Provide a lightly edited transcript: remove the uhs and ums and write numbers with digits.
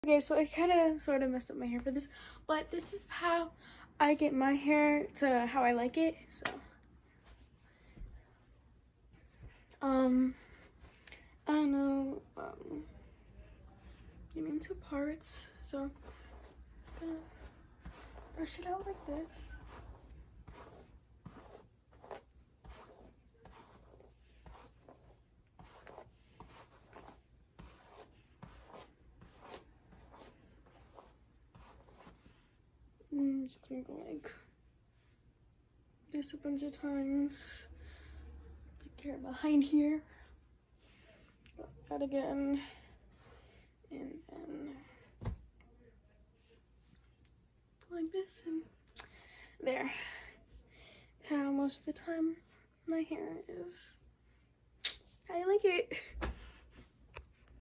Okay, so I kind of sort of messed up my hair for this, but this is how I get my hair to how I like it. So I don't know, give me two parts, so I'm just gonna brush it out like this. I'm just gonna go like this a bunch of times. Take care behind here. That again. And like this and there. How most of the time my hair is. I like it.